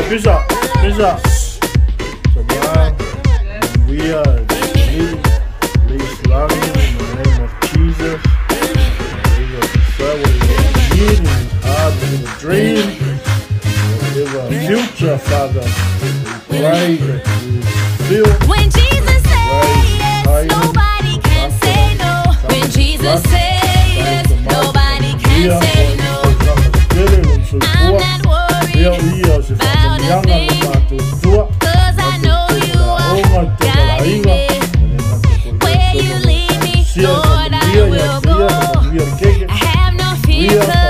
Bisa. Samaan. We are least loving in the name of Jesus. We will serve with the need in his heart and the dream. Give a future, Father. We pray that you feel. When Jesus says yes, nobody can say no. When Jesus says yes, nobody can say no. I'm not worried about a thing, 'cause I know you are guiding me. Where you lead me, Lord, I will go. I have no fear.